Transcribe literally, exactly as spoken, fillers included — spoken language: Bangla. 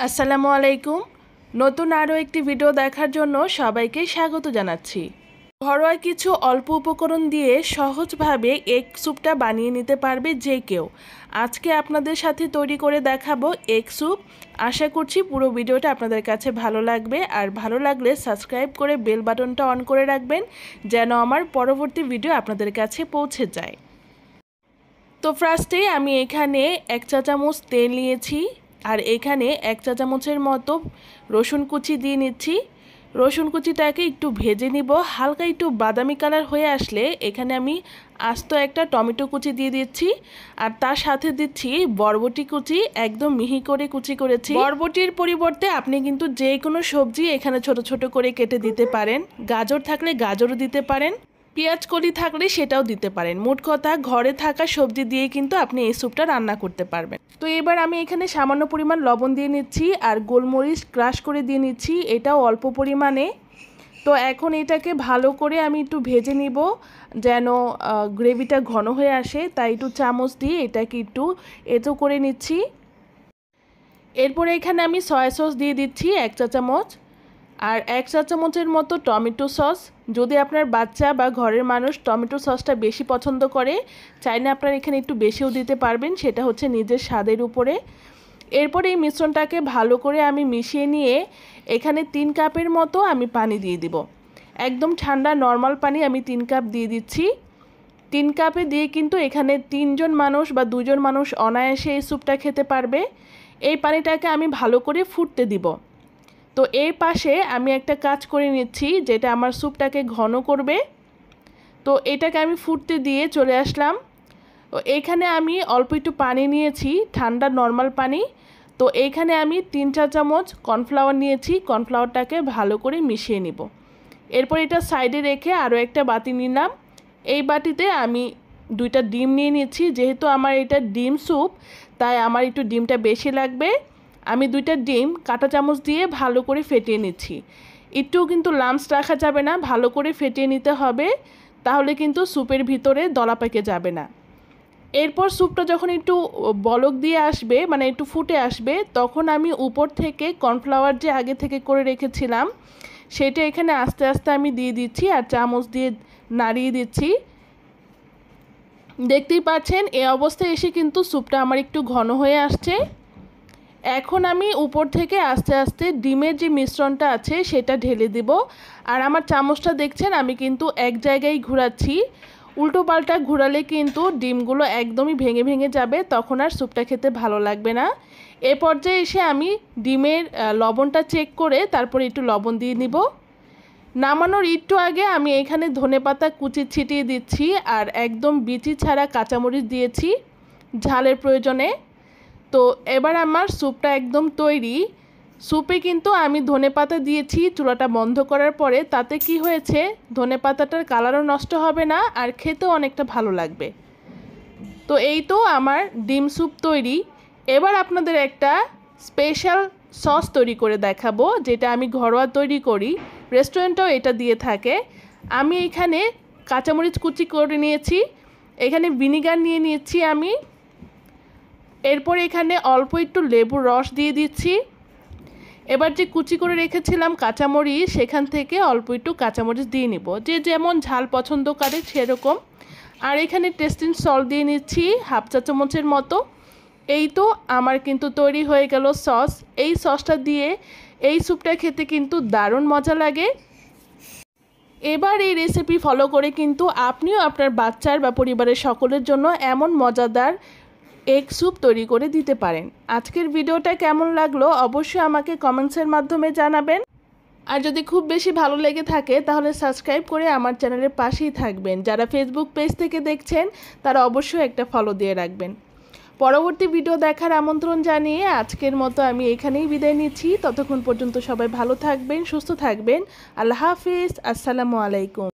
আসসালামু আলাইকুম। নতুন আরও একটি ভিডিও দেখার জন্য সবাইকে স্বাগত জানাচ্ছি। ঘরোয়া কিছু অল্প উপকরণ দিয়ে সহজভাবে এগ স্যুপটা বানিয়ে নিতে পারবে যে কেউ। আজকে আপনাদের সাথে তৈরি করে দেখাবো এগ স্যুপ। আশা করছি পুরো ভিডিওটা আপনাদের কাছে ভালো লাগবে, আর ভালো লাগলে সাবস্ক্রাইব করে বেল বাটনটা অন করে রাখবেন যেন আমার পরবর্তী ভিডিও আপনাদের কাছে পৌঁছে যায়। তো ফার্স্টে আমি এখানে এক চা চামচ তেল নিয়েছি, আর এখানে এক চা চামচের মতো রসুন কুচি দিয়ে নিচ্ছি। রসুন কুচিটাকে একটু ভেজে নিব, হালকা একটু বাদামি কালার হয়ে আসলে এখানে আমি আস্ত একটা টমেটো কুচি দিয়ে দিচ্ছি, আর তার সাথে দিচ্ছি বরবটি কুচি, একদম মিহি করে কুচি করেছি। বরবটির পরিবর্তে আপনি কিন্তু যে কোনো সবজি এখানে ছোট ছোট করে কেটে দিতে পারেন। গাজর থাকলে গাজরও দিতে পারেন, পেঁয়াজ কলি থাকলে সেটাও দিতে পারেন। মোট কথা ঘরে থাকা সবজি দিয়ে কিন্তু আপনি এই স্যুপটা রান্না করতে পারবেন। তো এবার আমি এখানে সামান্য পরিমাণ লবণ দিয়ে নিচ্ছি, আর গোলমরিচ ক্রাশ করে দিয়ে নিচ্ছি, এটাও অল্প পরিমাণে। তো এখন এটাকে ভালো করে আমি একটু ভেজে নিব যেন গ্রেভিটা ঘন হয়ে আসে, তাই একটু চামচ দিয়ে এটাকে একটু এঁতো করে নিচ্ছি। এরপরে এখানে আমি সয়া সস দিয়ে দিচ্ছি এক চা চামচ, আর এক চা চামচের মতো টমেটো সস। যদি আপনার বাচ্চা বা ঘরের মানুষ টমেটো সসটা বেশি পছন্দ করে, চাইলে আপনারা এখানে একটু বেশিও দিতে পারবেন, সেটা হচ্ছে নিজের স্বাদের উপরে। এরপরে এই মিশ্রণটাকে ভালো করে আমি মিশিয়ে নিয়ে এখানে তিন কাপের মতো আমি পানি দিয়ে দিব। একদম ঠান্ডা নর্মাল পানি আমি তিন কাপ দিয়ে দিচ্ছি। তিন কাপে দিয়ে কিন্তু এখানে তিনজন মানুষ বা দুজন মানুষ অনায়াসে এই স্যুপটা খেতে পারবে। এই পানিটাকে আমি ভালো করে ফুটতে দিব। তো এই পাশে আমি একটা কাজ করে নিচ্ছি যেটা আমার স্যুপটাকে ঘন করবে। তো এটাকে আমি ফুটতে দিয়ে চলে আসলাম। তো এইখানে আমি অল্প একটু পানি নিয়েছি, ঠান্ডা নর্মাল পানি। তো এইখানে আমি তিন চা চামচ কর্নফ্লাওয়ার নিয়েছি, কর্নফ্লাওয়ারটাকে ভালো করে মিশিয়ে নিব। এরপর এটা সাইডে রেখে আরও একটা বাটি নিলাম। এই বাটিতে আমি দুইটা ডিম নিয়ে নিচ্ছি। যেহেতু আমার এটা ডিম স্যুপ, তাই আমার একটু ডিমটা বেশি লাগবে। আমি দুইটা ডিম কাঁটা চামচ দিয়ে ভালো করে ফেটিয়ে নিচ্ছি। একটুও কিন্তু লাম্পস রাখা যাবে না, ভালো করে ফেটিয়ে নিতে হবে, তাহলে কিন্তু স্যুপের ভিতরে দলা পেকে যাবে না। এরপর স্যুপটা যখন একটু বলক দিয়ে আসবে, মানে একটু ফুটে আসবে, তখন আমি উপর থেকে কর্নফ্লাওয়ার যে আগে থেকে করে রেখেছিলাম সেটা এখানে আস্তে আস্তে আমি দিয়ে দিচ্ছি, আর চামচ দিয়ে নাড়িয়ে দিচ্ছি। দেখতেই পাচ্ছেন এই অবস্থায় এসে কিন্তু স্যুপটা আমার একটু ঘন হয়ে আসছে। এখন আমি উপর থেকে আস্তে আস্তে ডিমের যে মিশ্রণটা আছে সেটা ঢেলে দেব। আর আমার চামচটা দেখছেন আমি কিন্তু এক জায়গায় ঘোরাচ্ছি, উল্টো পাল্টা ঘোরালে কিন্তু ডিমগুলো একদমই ভেঙে ভেঙে যাবে, তখন আর স্যুপটা খেতে ভালো লাগবে না। এ পর্যায়ে এসে আমি ডিমের লবণটা চেক করে তারপরে একটু লবণ দিয়ে নিব। নামানোর একটু আগে আমি এখানে ধনেপাতা কুচি ছিটিয়ে দিচ্ছি, আর একদম বিচি ছাড়া কাঁচামরিচ দিয়েছি ঝালের প্রয়োজনে। তো এবার আমার স্যুপটা একদম তৈরি। স্যুপে কিন্তু আমি ধনেপাতা দিয়েছি চুলাটা বন্ধ করার পরে, তাতে কি হয়েছে ধনেপাতাটার কালারও নষ্ট হবে না, আর খেতেও অনেকটা ভালো লাগবে। তো এই তো আমার ডিম স্যুপ তৈরি। এবার আপনাদের একটা স্পেশাল সস তৈরি করে দেখাবো, যেটা আমি ঘরোয়া তৈরি করি, রেস্টুরেন্টেও এটা দিয়ে থাকে। আমি এখানে কাঁচামরিচ কুচি করে নিয়েছি, এখানে ভিনিগার নিয়ে নিয়েছি আমি। এরপর এখানে অল্প একটু লেবুর রস দিয়ে দিচ্ছি। এবার যে কুচি করে রেখেছিলাম কাঁচামরিচ, সেখান থেকে অল্প একটু কাঁচামরিচ দিয়ে নিব, যে যেমন ঝাল পছন্দ করে সেরকম। আর এখানে টেস্টিং সল্ট দিয়ে নিচ্ছি হাফ চা চামচের মতো। এই তো আমার কিন্তু তৈরি হয়ে গেল সস। এই সসটা দিয়ে এই স্যুপটা খেতে কিন্তু দারুণ মজা লাগে। এবার এই রেসিপি ফলো করে কিন্তু আপনিও আপনার বাচ্চার বা পরিবারের সকলের জন্য এমন মজাদার এগ স্যুপ তৈরি করে দিতে পারেন। আজকের ভিডিওটা কেমন লাগলো অবশ্যই আমাকে কমেন্টসের মাধ্যমে জানাবেন। আর যদি খুব বেশি ভালো লেগে থাকে তাহলে সাবস্ক্রাইব করে আমার চ্যানেলের পাশেই থাকবেন। যারা ফেসবুক পেজ থেকে দেখছেন তারা অবশ্যই একটা ফলো দিয়ে রাখবেন। পরবর্তী ভিডিও দেখার আমন্ত্রণ জানিয়ে আজকের মতো আমি এখানেই বিদায় নিচ্ছি। ততক্ষণ পর্যন্ত সবাই ভালো থাকবেন, সুস্থ থাকবেন। আল্লাহ হাফিজ, আসসালামু আলাইকুম।